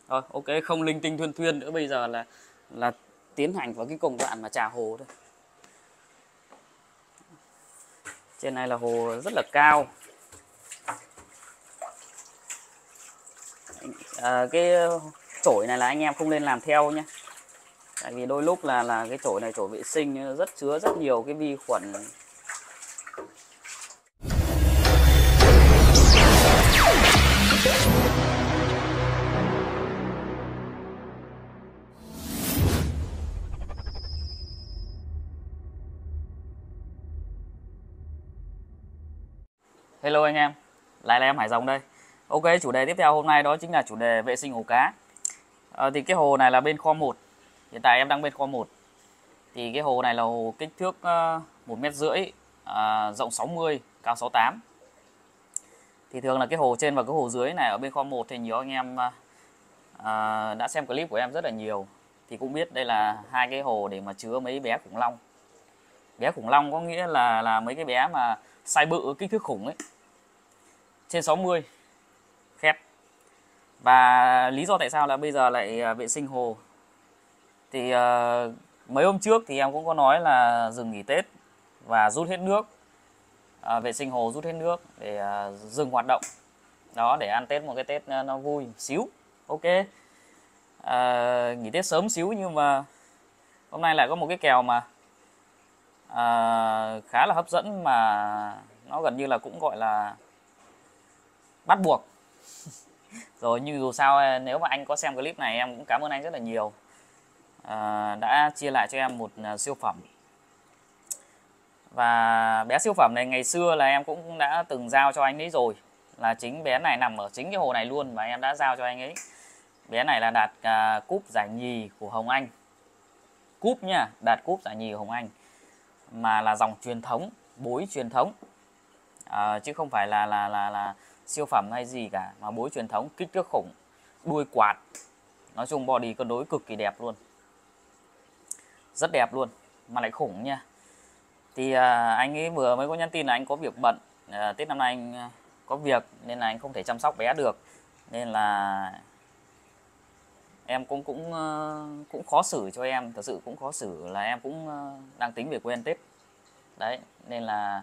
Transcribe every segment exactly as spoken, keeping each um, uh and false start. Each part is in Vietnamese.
Rồi, ok, không linh tinh thuyên thuyên nữa, bây giờ là là tiến hành vào cái công đoạn mà trà hồ thôi. Trên này là hồ rất là cao. À, cái chổi này là anh em không nên làm theo nhé. Tại vì đôi lúc là là cái chổi này chổi vệ sinh rất chứa rất nhiều cái vi khuẩn. Hello anh em, lại là em Hải Rồng đây. Ok, chủ đề tiếp theo hôm nay đó chính là chủ đề vệ sinh hồ cá. À, thì cái hồ này là bên kho một. Hiện tại em đang bên kho một. Thì cái hồ này là hồ kích thước uh, một mét rưỡi, uh, rộng sáu mươi, cao sáu mươi tám. Thì thường là cái hồ trên và cái hồ dưới này ở bên kho một thì nhiều anh em uh, đã xem clip của em rất là nhiều. Thì cũng biết đây là hai cái hồ để mà chứa mấy bé khủng long. Bé khủng long có nghĩa là là mấy cái bé mà size bự, kích thước khủng ấy, trên sáu mươi khép. Và lý do tại sao là bây giờ lại vệ sinh hồ thì uh, mấy hôm trước thì em cũng có nói là dừng nghỉ Tết và rút hết nước, uh, vệ sinh hồ rút hết nước để uh, dừng hoạt động đó, để ăn Tết một cái Tết nó vui xíu. Ok, uh, nghỉ Tết sớm xíu, nhưng mà hôm nay lại có một cái kèo mà uh, khá là hấp dẫn, mà nó gần như là cũng gọi là bắt buộc rồi. Nhưng dù sao nếu mà anh có xem clip này em cũng cảm ơn anh rất là nhiều, à, đã chia lại cho em một siêu phẩm. Và bé siêu phẩm này ngày xưa là em cũng đã từng giao cho anh ấy rồi, là chính bé này nằm ở chính cái hồ này luôn mà em đã giao cho anh ấy. Bé này là đạt à, cúp giải nhì của Hồng Anh, cúp nha, đạt cúp giải nhì của Hồng Anh, mà là dòng truyền thống, bối truyền thống, à, chứ không phải là là là là siêu phẩm hay gì cả, mà bối truyền thống, kích thước khủng, đuôi quạt, nói chung body cân đối cực kỳ đẹp luôn, rất đẹp luôn mà lại khủng nha. Thì à, anh ấy vừa mới có nhắn tin là anh có việc bận, à, Tết năm nay anh có việc nên là anh không thể chăm sóc bé được, nên là em cũng cũng cũng khó xử cho em, thật sự cũng khó xử, là em cũng đang tính về quê ăn Tết đấy, nên là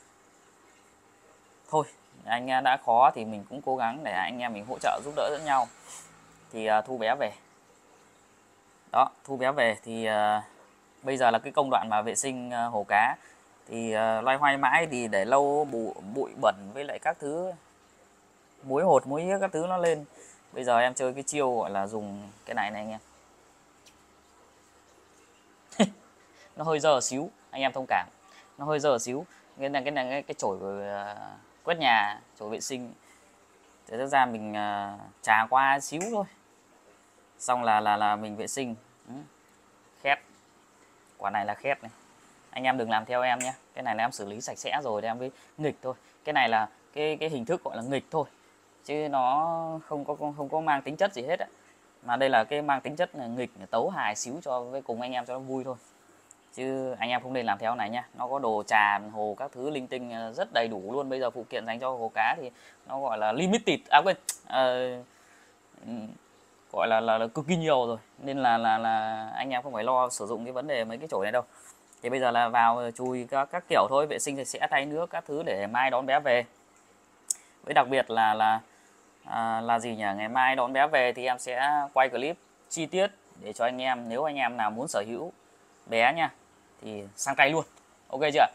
thôi anh đã khó thì mình cũng cố gắng để anh em mình hỗ trợ giúp đỡ lẫn nhau. Thì uh, thu bé về đó, thu bé về thì uh, bây giờ là cái công đoạn mà vệ sinh uh, hồ cá. Thì uh, loay hoay mãi thì để lâu bụi, bụi bẩn với lại các thứ, muối hột muối các thứ nó lên. Bây giờ em chơi cái chiêu gọi là dùng cái này này anh em. Nó hơi dơ xíu, anh em thông cảm, nó hơi dơ xíu. Cái này cái này cái, cái chổi uh, quét nhà, chổi vệ sinh, thế thực ra mình uh, trà qua xíu thôi, xong là là là mình vệ sinh. Ừ. Khét, quả này là khét này, anh em đừng làm theo em nhé. Cái này là em xử lý sạch sẽ rồi thì em mới nghịch thôi. Cái này là cái cái hình thức gọi là nghịch thôi, chứ nó không có không có mang tính chất gì hết á. Mà đây là cái mang tính chất là nghịch, tấu hài xíu cho với cùng anh em cho nó vui thôi, chứ anh em không nên làm theo này nha. Nó có đồ trà hồ các thứ linh tinh rất đầy đủ luôn. Bây giờ phụ kiện dành cho hồ cá thì nó gọi là limited, à quên, uh, gọi là, là là cực kỳ nhiều rồi, nên là là là anh em không phải lo sử dụng cái vấn đề mấy cái chổi này đâu. Thì bây giờ là vào chùi các, các kiểu thôi, vệ sinh sạch sẽ, thay nước các thứ để mai đón bé về. Với đặc biệt là là à, là gì nhỉ, ngày mai đón bé về thì em sẽ quay clip chi tiết để cho anh em, nếu anh em nào muốn sở hữu bé nha thì sang tay luôn. Ok chưa?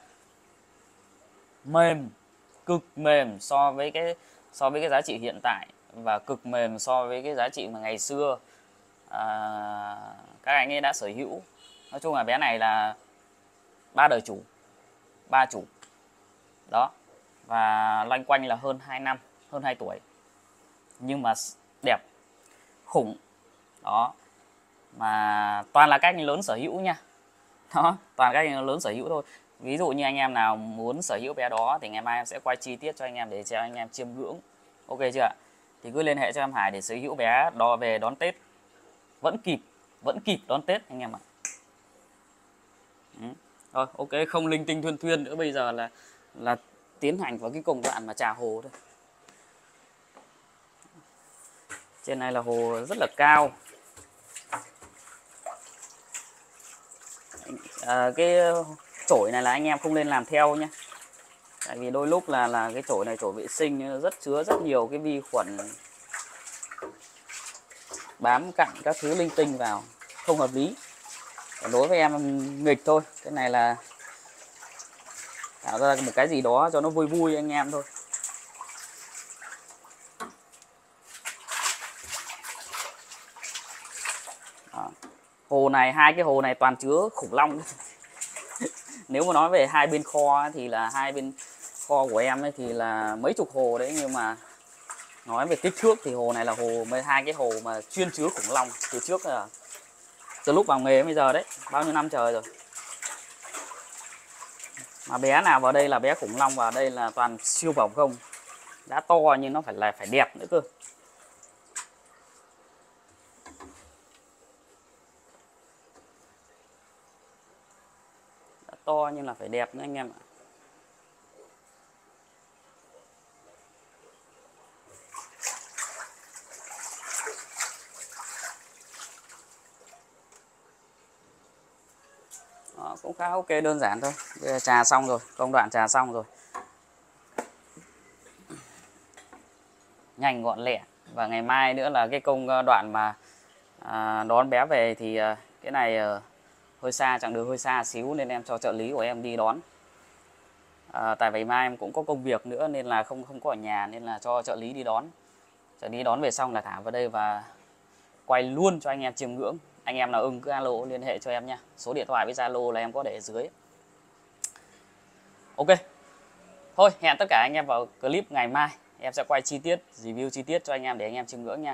Mềm, cực mềm so với cái so với cái giá trị hiện tại, và cực mềm so với cái giá trị mà ngày xưa à, các anh ấy đã sở hữu. Nói chung là bé này là ba đời chủ, ba chủ đó, và loanh quanh là hơn hai năm, hơn hai tuổi, nhưng mà đẹp khủng đó, mà toàn là các anh lớn sở hữu nha. Đó, toàn các anh lớn sở hữu thôi. Ví dụ như anh em nào muốn sở hữu bé đó thì ngày mai em sẽ quay chi tiết cho anh em để cho anh em chiêm ngưỡng. Ok chưa ạ? Thì cứ liên hệ cho em Hải để sở hữu bé đo về đón Tết, vẫn kịp, vẫn kịp đón Tết anh em ạ. Ừ. Rồi, ok, không linh tinh thuyên thuyên nữa, bây giờ là là tiến hành vào cái công đoạn mà trà hồ thôi. Trên này là hồ rất là cao. À, cái chổi này là anh em không nên làm theo nhé. Tại vì đôi lúc là là cái chổi này chổi vệ sinh rất chứa rất nhiều cái vi khuẩn bám cặn các thứ linh tinh vào, không hợp lý. Còn đối với em nghịch thôi, cái này là tạo ra một cái gì đó cho nó vui vui anh em thôi. Đó. Hồ này, hai cái hồ này toàn chứa khủng long. Nếu mà nói về hai bên kho thì là hai bên kho của em ấy thì là mấy chục hồ đấy, nhưng mà nói về kích thước thì hồ này là hồ mấy hai cái hồ mà chuyên chứa khủng long từ trước là từ lúc vào nghề bây giờ đấy, bao nhiêu năm trời rồi. Mà bé nào vào đây là bé khủng long, vào đây là toàn siêu phẩm không. Đã to nhưng nó phải là phải đẹp nữa cơ. Đã to nhưng là phải đẹp nữa anh em ạ. Đó, cũng khá ok, đơn giản thôi. Bây giờ trà xong rồi, công đoạn trà xong rồi. Nhanh gọn lẹ. Và ngày mai nữa là cái công đoạn mà à, đón bé về thì à, cái này à, hơi xa, chặng đường hơi xa xíu nên em cho trợ lý của em đi đón. À, tại vì mai em cũng có công việc nữa nên là không không có ở nhà, nên là cho trợ lý đi đón. Trợ lý đón về xong là thả vào đây và quay luôn cho anh em chiêm ngưỡng. Anh em nào ưng cứ alo liên hệ cho em nha. Số điện thoại với Zalo là em có để ở dưới. Ok. Thôi, hẹn tất cả anh em vào clip ngày mai. Em sẽ quay chi tiết, review chi tiết cho anh em để anh em chiêm ngưỡng nha.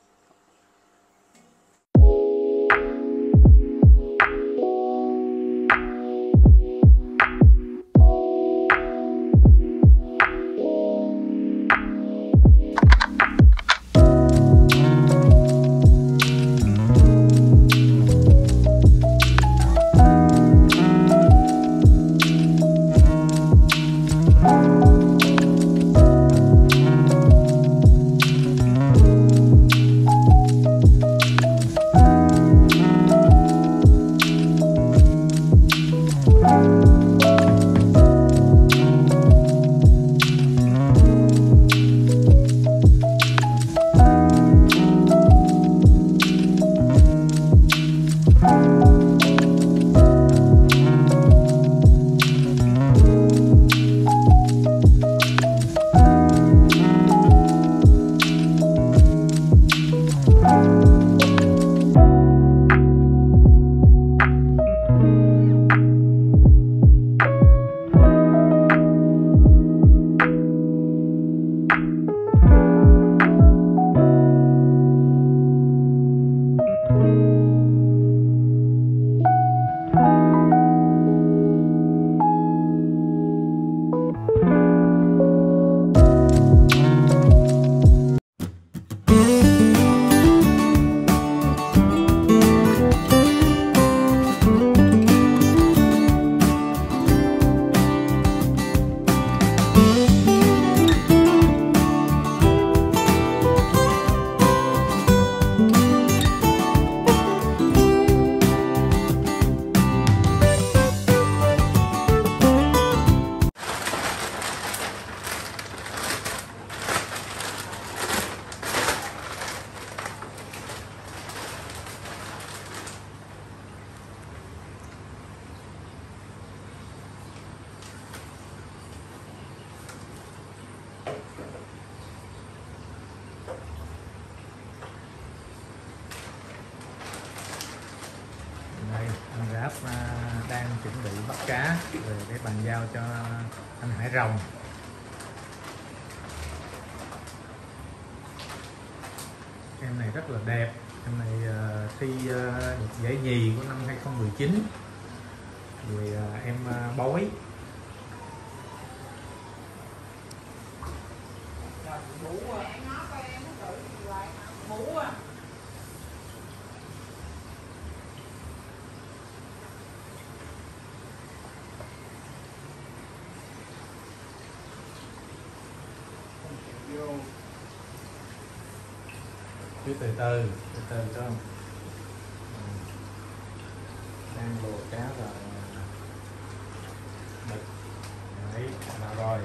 Giáp đang chuẩn bị bắt cá rồi để bàn giao cho anh Hải Rồng. Em này rất là đẹp, em này uh, thi uh, được giải nhì của năm hai không một chín. Rồi uh, em uh, bói. cứ từ từ từ từ cho đang luộc cá rồi đực đấy là rồi.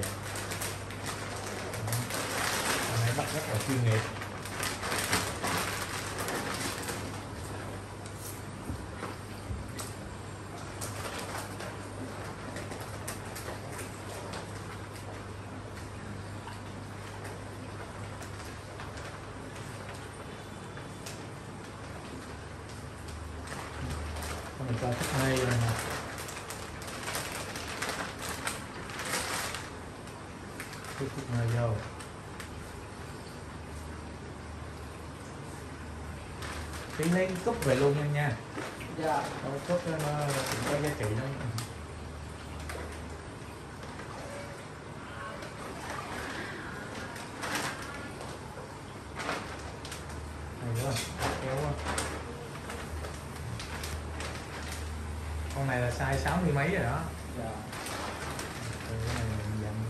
Hôm nay bắt rất là chuyên nghiệp. Mình cho thuốc mê rồi nè. Thuốc thuốc mê vô. Tí lấy cái cúp về luôn nha nha. Dạ. Đâu cúp nó cũng có giá trị đó. Hay quá, kéo quá. Con này là size sáu mươi mấy rồi đó. Dạ. Cái này mình dặn.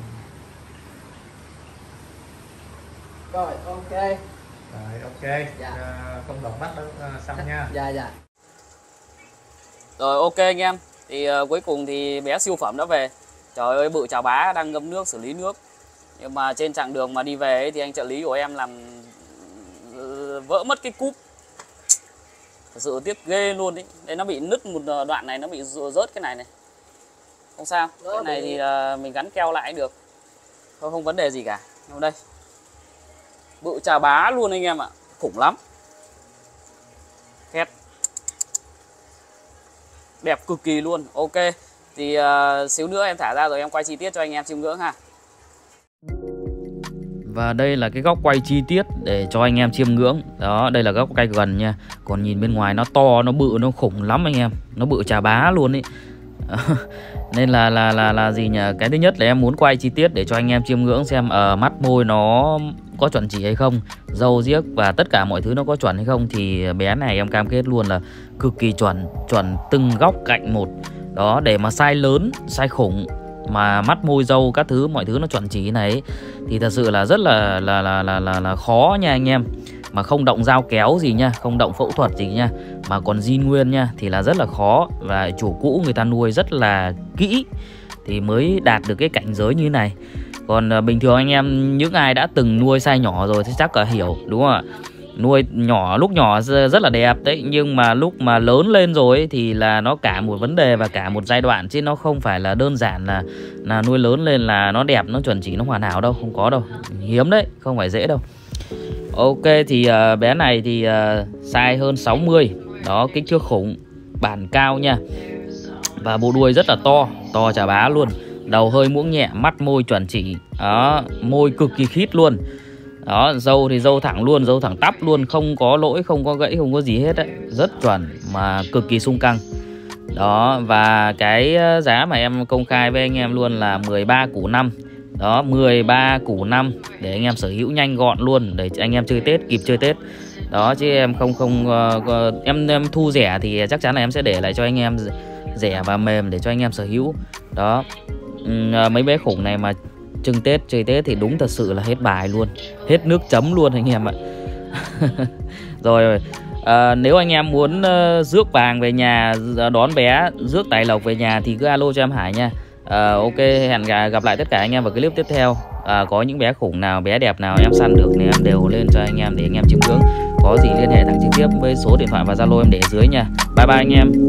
Rồi, ok. Rồi ok. Dạ. À, công đoạn bắt đó xong nha. Dạ dạ. Rồi ok anh em. Thì uh, cuối cùng thì bé siêu phẩm đã về. Trời ơi bự chà bá đang ngâm nước xử lý nước. Nhưng mà trên chặng đường mà đi về ấy, thì anh trợ lý của em làm uh, vỡ mất cái cúp. Thật sự tiếc ghê luôn đấy. Đây nó bị nứt một đoạn này, nó bị rớt cái này này. Không sao. Đó, cái này bị... thì uh, mình gắn keo lại được. Không, không vấn đề gì cả. Ở đây. Bự chà bá luôn anh em ạ. Khủng lắm. Khét. Đẹp cực kỳ luôn. Ok. Thì uh, xíu nữa em thả ra rồi em quay chi tiết cho anh em chiêm ngưỡng ha. Và đây là cái góc quay chi tiết để cho anh em chiêm ngưỡng. Đó, đây là góc quay gần nha. Còn nhìn bên ngoài nó to, nó bự, nó khủng lắm anh em. Nó bự chà bá luôn ấy. Nên là là là là gì nhỉ? Cái thứ nhất là em muốn quay chi tiết để cho anh em chiêm ngưỡng xem ở uh, mắt môi nó có chuẩn chỉ hay không, râu riếc và tất cả mọi thứ nó có chuẩn hay không. Thì bé này em cam kết luôn là cực kỳ chuẩn, chuẩn từng góc cạnh một. Đó, để mà sai lớn, sai khủng mà mắt môi râu các thứ mọi thứ nó chuẩn chỉ này thì thật sự là rất là là là là là, là khó nha anh em. Mà không động dao kéo gì nha, không động phẫu thuật gì nha, mà còn zin nguyên nha thì là rất là khó. Và chủ cũ người ta nuôi rất là kỹ thì mới đạt được cái cảnh giới như này. Còn uh, bình thường anh em những ai đã từng nuôi size nhỏ rồi thì chắc là hiểu đúng không ạ? Nuôi nhỏ lúc nhỏ rất là đẹp đấy, nhưng mà lúc mà lớn lên rồi ấy, thì là nó cả một vấn đề và cả một giai đoạn, chứ nó không phải là đơn giản là là nuôi lớn lên là nó đẹp, nó chuẩn chỉ, nó hoàn hảo đâu, không có đâu, hiếm đấy, không phải dễ đâu. Ok thì uh, bé này thì uh, size hơn sáu mươi. Đó, kích thước khủng, bản cao nha. Và bộ đuôi rất là to, to chà bá luôn. Đầu hơi muỗng nhẹ, mắt môi chuẩn chỉ. Đó, môi cực kỳ khít luôn. Đó, râu thì râu thẳng luôn, râu thẳng tắp luôn, không có lỗi, không có gãy, không có gì hết đấy. Rất chuẩn mà cực kỳ sung căng. Đó, và cái giá mà em công khai với anh em luôn là mười ba củ năm. Đó, mười ba củ năm để anh em sở hữu nhanh gọn luôn, để anh em chơi Tết, kịp chơi Tết. Đó, chứ em không không uh, em em thu rẻ thì chắc chắn là em sẽ để lại cho anh em rẻ và mềm để cho anh em sở hữu. Đó, uh, mấy bé khủng này mà trưng Tết, chơi Tết thì đúng thật sự là hết bài luôn, hết nước chấm luôn anh em ạ. Rồi à, nếu anh em muốn uh, rước vàng về nhà, đón bé, rước tài lộc về nhà thì cứ alo cho em Hải nha. À, ok, hẹn gặp lại tất cả anh em vào clip tiếp theo. À, có những bé khủng nào, bé đẹp nào em săn được thì em đều lên cho anh em để anh em chiêm ngưỡng. Có gì liên hệ thẳng trực tiếp với số điện thoại và Zalo em để ở dưới nha. Bye bye anh em.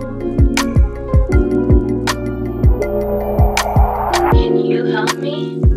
Can you help me?